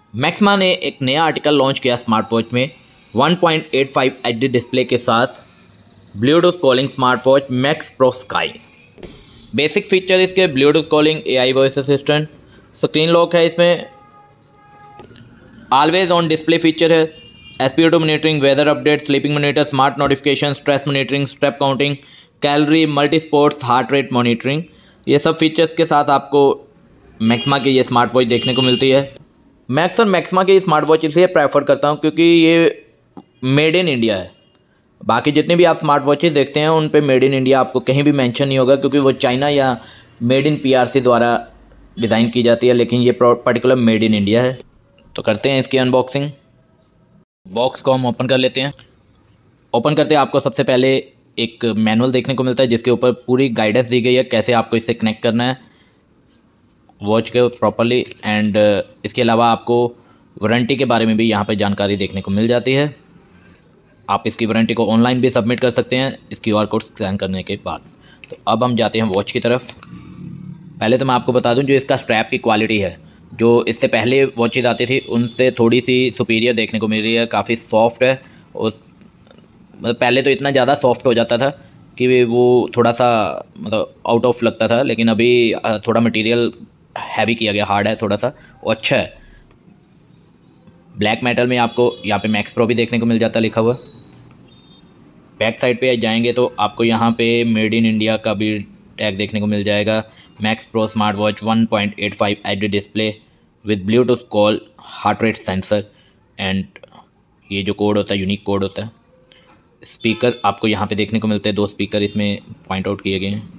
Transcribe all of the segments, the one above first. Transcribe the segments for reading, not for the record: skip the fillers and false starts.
Maxima ने एक नया आर्टिकल लॉन्च किया स्मार्ट वॉच में 1.85 HD डिस्प्ले के साथ Bluetooth calling smart watch Max Pro Sky. Basic feature इसके Bluetooth calling, AI voice assistant, screen lock है इसमें, ऑलवेज ऑन डिस्प्ले फीचर है, SpO2 monitoring, weather update, sleeping monitor, smart notification, stress monitoring, step counting, calorie, multi sports, heart rate monitoring, ये सब features के साथ आपको maxima की ये स्मार्ट वॉच देखने को मिलती है। मैं अक्सर मैक्सिमा की स्मार्ट वॉच इसलिए प्रेफर करता हूँ क्योंकि ये मेड इन इंडिया है। बाकी जितने भी आप स्मार्ट वॉचेस देखते हैं उन पे मेड इन इंडिया आपको कहीं भी मेंशन नहीं होगा क्योंकि वो चाइना या मेड इन PRC द्वारा डिज़ाइन की जाती है, लेकिन ये पर्टिकुलर मेड इन इंडिया है। तो करते हैं इसकी अनबॉक्सिंग। बॉक्स को हम ओपन कर लेते हैं। ओपन करते हैं आपको सबसे पहले एक मैनुअल देखने को मिलता है जिसके ऊपर पूरी गाइडेंस दी गई है कैसे आपको इससे कनेक्ट करना है वॉच के प्रॉपरली, एंड इसके अलावा आपको वारंटी के बारे में भी यहाँ पे जानकारी देखने को मिल जाती है। आप इसकी वारंटी को ऑनलाइन भी सबमिट कर सकते हैं इस QR कोड स्कैन करने के बाद। तो अब हम जाते हैं वॉच की तरफ। पहले तो मैं आपको बता दूं जो इसका स्ट्रैप की क्वालिटी है, जो इससे पहले वॉचेज आती थी उनसे थोड़ी सी सुपीरियर देखने को मिल रही है। काफ़ी सॉफ्ट है और मतलब पहले तो इतना ज़्यादा सॉफ्ट हो जाता था कि वो थोड़ा सा मतलब आउट ऑफ लगता था, लेकिन अभी थोड़ा मटेरियल हैवी किया गया, हार्ड है थोड़ा सा और अच्छा है। ब्लैक मेटल में आपको यहाँ पे मैक्स प्रो भी देखने को मिल जाता है लिखा हुआ। बैक साइड पे जाएंगे तो आपको यहाँ पे मेड इन इंडिया का भी टैग देखने को मिल जाएगा। Max Pro smart watch 1.85 HD display with Bluetooth call, heart rate sensor, and ये जो कोड होता है यूनिक कोड होता है। स्पीकर आपको यहाँ पे देखने को मिलते हैं, 2 स्पीकर इसमें पॉइंट आउट किए गए हैं।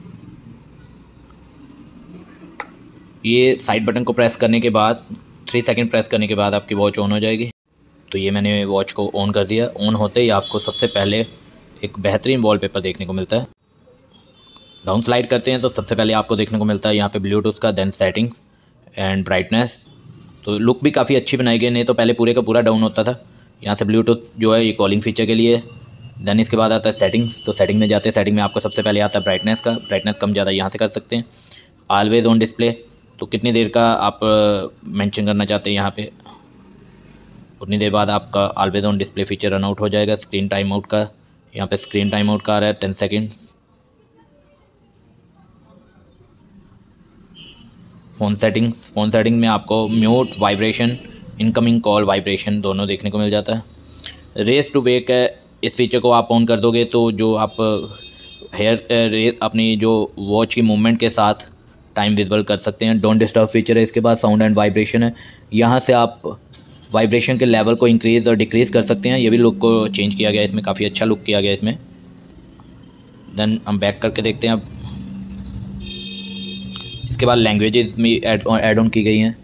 ये साइड बटन को प्रेस करने के बाद 3 सेकंड प्रेस करने के बाद आपकी वॉच ऑन हो जाएगी। तो ये मैंने वॉच को ऑन कर दिया। ऑन होते ही आपको सबसे पहले एक बेहतरीन वॉलपेपर देखने को मिलता है। डाउन स्लाइड करते हैं तो सबसे पहले आपको देखने को मिलता है यहाँ पे ब्लूटूथ का, देन सेटिंग्स एंड ब्राइटनेस। तो लुक भी काफ़ी अच्छी बनाई गई, नहीं तो पहले पूरे का पूरा डाउन होता था। यहाँ से ब्लूटूथ जो है ये कॉलिंग फीचर के लिए। देन इसके बाद आता है सेटिंग्स। तो सेटिंग में जाते हैं, सेटिंग में आपको सबसे पहले आता है ब्राइटनेस का। ब्राइटनेस कम ज़्यादा यहाँ से कर सकते हैं। ऑलवेज ऑन डिस्प्ले, तो कितनी देर का आप मेंशन करना चाहते हैं यहाँ पे, उतनी देर बाद आपका always on display feature run out हो जाएगा। स्क्रीन टाइम आउट का, यहाँ पे स्क्रीन टाइम आउट का आ रहा है 10 सेकेंड्स। फ़ोन सेटिंग में आपको mute, vibration, incoming call, vibration दोनों देखने को मिल जाता है। रेस टू वेक है, इस फीचर को आप ऑन कर दोगे तो जो आप अपनी जो वॉच की मूवमेंट के साथ टाइम विजिबल कर सकते हैं। डोंट डिस्टर्ब फीचर है इसके बाद। साउंड एंड वाइब्रेशन है, यहाँ से आप वाइब्रेशन के लेवल को इंक्रीज़ और डिक्रीज़ कर सकते हैं। ये भी लुक को चेंज किया गया है इसमें, काफ़ी अच्छा लुक किया गया है इसमें। देन हम बैक करके देखते हैं अब। इसके बाद लैंग्वेजेस में ऐड ऑन की गई हैं।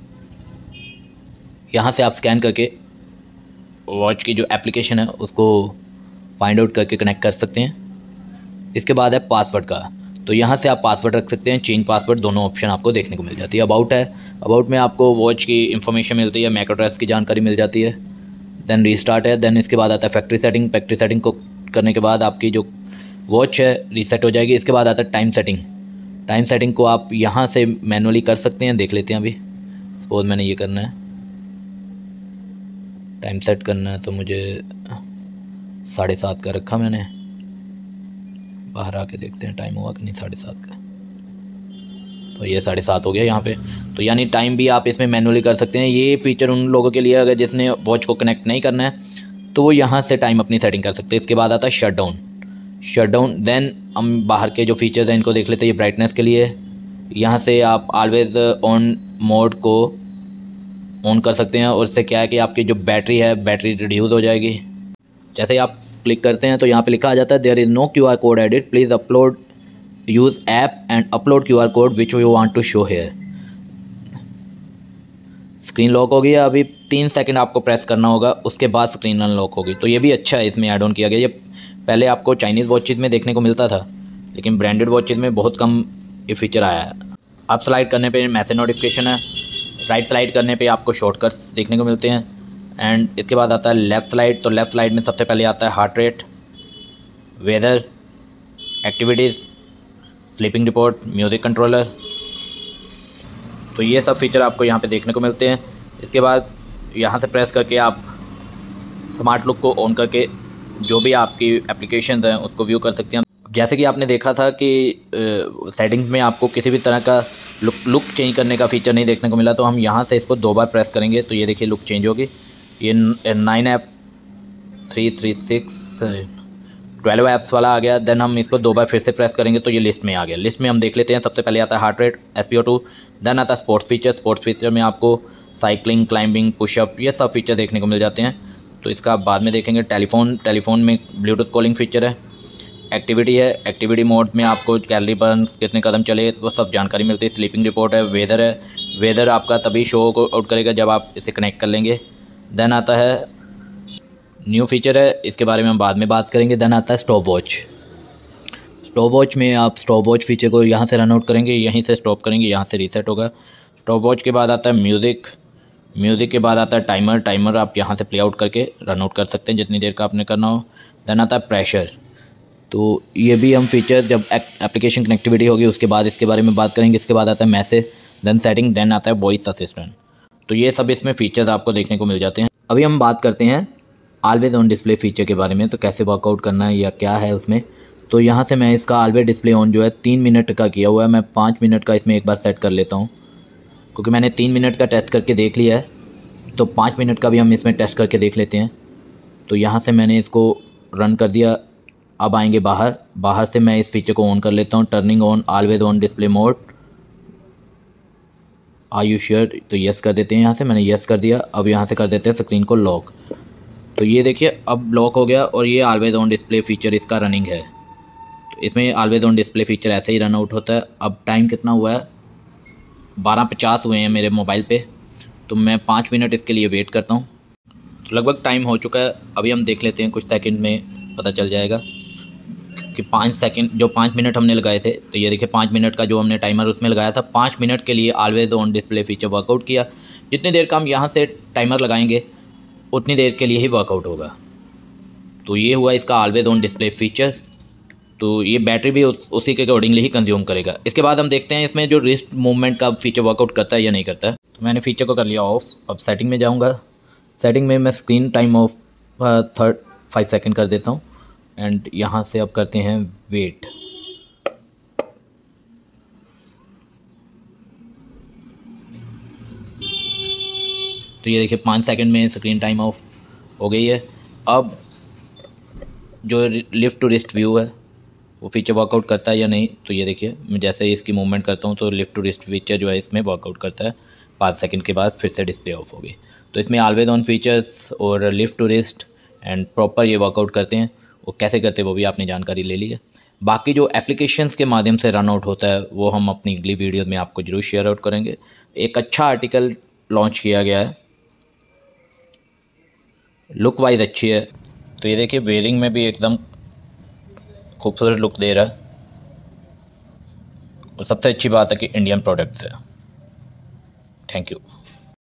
यहाँ से आप स्कैन करके वॉच की जो एप्लीकेशन है उसको फाइंड आउट करके कनेक्ट कर सकते हैं। इसके बाद है पासवर्ड का, तो यहाँ से आप पासवर्ड रख सकते हैं, चेंज पासवर्ड, दोनों ऑप्शन आपको देखने को मिल जाती है। अबाउट है, अबाउट में आपको वॉच की इंफॉर्मेशन मिलती है, मैक एड्रेस की जानकारी मिल जाती है। देन रीस्टार्ट है। देन इसके बाद आता है फैक्ट्री सेटिंग। फैक्ट्री सेटिंग को करने के बाद आपकी जो वॉच है रीसेट हो जाएगी। इसके बाद आता है टाइम सेटिंग। टाइम सेटिंग को आप यहाँ से मैनुअली कर सकते हैं, देख लेते हैं अभी। सपोज मैंने ये करना है, टाइम सेट करना है, तो मुझे 7:30 का रखा मैंने। बाहर आके देखते हैं टाइम हुआ कि नहीं 7:30 का। तो ये 7:30 हो गया यहाँ पे। तो यानी टाइम भी आप इसमें मैनुअली कर सकते हैं। ये फीचर उन लोगों के लिए अगर जिसने वॉच को कनेक्ट नहीं करना है तो वो यहाँ से टाइम अपनी सेटिंग कर सकते हैं। इसके बाद आता है शट डाउन। देन हम बाहर के जो फीचर्स हैं इनको देख लेते हैं। ये ब्राइटनेस के लिए, यहाँ से आप ऑलवेज ऑन मोड को ऑन कर सकते हैं और इससे क्या है कि आपकी जो बैटरी है बैटरी रिड्यूस हो जाएगी। जैसे ही आप क्लिक करते हैं तो यहाँ पे लिखा आ जाता है there is no QR code edit, please upload use app and upload QR code which you want to show here. Screen lock हो गई। अभी 3 सेकंड आपको प्रेस करना होगा, उसके बाद स्क्रीन अनलॉक होगी। तो ये भी अच्छा है, इसमें ऐड ऑन किया गया। ये पहले आपको चाइनीज़ वॉचेज़ में देखने को मिलता था, लेकिन ब्रांडेड वॉचेज़ में बहुत कम ये फीचर आया है। अप स्लाइड करने पे मैसेज नोटिफिकेशन है, राइट स्लाइड करने पे आपको शॉर्टकट्स देखने को मिलते हैं, एंड इसके बाद आता है लेफ़्ट स्लाइड। तो लेफ़्ट स्लाइड में सबसे पहले आता है heart rate, weather, activities, sleeping report, music controller. तो ये सब फीचर आपको यहाँ पे देखने को मिलते हैं। इसके बाद यहाँ से प्रेस करके आप स्मार्ट लुक को ऑन करके जो भी आपकी एप्लीकेशन हैं उसको व्यू कर सकते हैं। जैसे कि आपने देखा था कि सेटिंग्स में आपको किसी भी तरह का लुक चेंज करने का फीचर नहीं देखने को मिला, तो हम यहाँ से इसको 2 बार प्रेस करेंगे तो ये देखिए लुक चेंज होगी। ये 9 ऐप 336 12 ऐप्स वाला आ गया। देन हम इसको 2 बार फिर से प्रेस करेंगे तो ये लिस्ट में आ गया। लिस्ट में हम देख लेते हैं। सबसे पहले आता है हार्ट रेट, SpO2, देन आता है स्पोर्ट्स फीचर। स्पोर्ट्स फीचर में आपको साइकिलिंग, क्लाइंबिंग, पुशअप ये सब फीचर देखने को मिल जाते हैं, तो इसका आप बाद में देखेंगे। टेलीफोन में ब्लूटूथ कॉलिंग फीचर है। एक्टिविटी है, एक्टिविटी मोड में आपको कैलोरी बर्न, कितने कदम चले, वो सब जानकारी मिलती है। स्लीपिंग रिपोर्ट है। वेदर है, वेदर आपका तभी शो आउट करेगा जब आप इसे कनेक्ट कर लेंगे। देन आता है न्यू फीचर है, इसके बारे में हम बाद में बात करेंगे। देन आता है स्टॉप वॉच। स्टॉप वॉच में आप स्टॉप वॉच फीचर को यहाँ से रन आउट करेंगे, यहीं से स्टॉप करेंगे, यहाँ से रीसेट होगा। स्टॉप वॉच के बाद आता है म्यूज़िक। म्यूज़िक के बाद आता है टाइमर। टाइमर आप यहाँ से प्ले आउट करके रन आउट कर सकते हैं जितनी देर का आपने करना हो। देन आता है प्रेशर। तो ये भी हम फीचर जब एप्लीकेशन कनेक्टिविटी होगी उसके बाद इसके बारे में बात करेंगे। इसके बाद आता है मैसेज, देन सेटिंग, देन आता है वॉइस असिस्टेंट। तो ये सब इसमें फीचर्स आपको देखने को मिल जाते हैं। अभी हम बात करते हैं ऑलवेज ऑन डिस्प्ले फीचर के बारे में, तो कैसे वर्कआउट करना है या क्या है उसमें। तो यहाँ से मैं इसका ऑलवेज डिस्प्ले ऑन जो है 3 मिनट का किया हुआ है। मैं 5 मिनट का इसमें एक बार सेट कर लेता हूँ, क्योंकि मैंने 3 मिनट का टेस्ट करके देख लिया है, तो 5 मिनट का भी हम इसमें टेस्ट करके देख लेते हैं। तो यहाँ से मैंने इसको रन कर दिया। अब आएंगे बाहर से मैं इस फीचर को ऑन कर लेता हूँ। Turning on always on display mode, are you sure, तो यस कर देते हैं। यहाँ से मैंने यस कर दिया। अब यहाँ से कर देते हैं स्क्रीन को लॉक। तो ये देखिए अब लॉक हो गया और ये ऑलवेज ऑन डिस्प्ले फीचर इसका रनिंग है। तो इसमें ऑलवेज ऑन डिस्प्ले फीचर ऐसे ही रन आउट होता है। अब टाइम कितना हुआ है, 12:50 हुए हैं मेरे मोबाइल पे, तो मैं 5 मिनट इसके लिए वेट करता हूँ। तो लगभग टाइम हो चुका है। अभी हम देख लेते हैं, कुछ सेकंड में पता चल जाएगा कि 5 सेकंड जो 5 मिनट हमने लगाए थे, तो ये देखिए 5 मिनट का जो हमने टाइमर उसमें लगाया था, 5 मिनट के लिए always on display feature workout किया। जितनी देर का हम यहाँ से टाइमर लगाएंगे उतनी देर के लिए ही वर्कआउट होगा। तो ये हुआ इसका ऑलवेज ऑन डिस्प्ले फीचर। तो ये बैटरी भी उसी के अकॉर्डिंगली ही कंज्यूम करेगा। इसके बाद हम देखते हैं इसमें जो रिस्ट मूवमेंट का फीचर वर्कआउट करता है या नहीं करता है। तो मैंने फीचर को कर लिया ऑफ। अब सेटिंग में जाऊँगा। सेटिंग में मैं स्क्रीन टाइम ऑफ 5 सेकंड कर देता हूँ एंड यहाँ से अब करते हैं वेट। तो ये देखिए 5 सेकंड में स्क्रीन टाइम ऑफ हो गई है। अब जो लिफ्ट टू रिस्ट व्यू है वो फीचर वर्कआउट करता है या नहीं, तो ये देखिए मैं जैसे ही इसकी मूवमेंट करता हूँ तो लिफ्ट टू रिस्ट फीचर जो है इसमें वर्कआउट करता है। 5 सेकंड के बाद फिर से डिस्प्ले ऑफ हो गई। तो इसमें ऑलवेज ऑन फीचर्स और lift to wrist and proper ये वर्कआउट करते हैं। वो कैसे करते हैं वो भी आपने जानकारी ले ली है। बाकी जो एप्लीकेशंस के माध्यम से रन आउट होता है वो हम अपनी अगली वीडियो में आपको जरूर शेयर आउट करेंगे। एक अच्छा आर्टिकल लॉन्च किया गया है, लुक वाइज अच्छी है। तो ये देखिए वेयरिंग में भी एकदम खूबसूरत लुक दे रहा है और सबसे अच्छी बात है कि इंडियन प्रोडक्ट्स है। Thank you.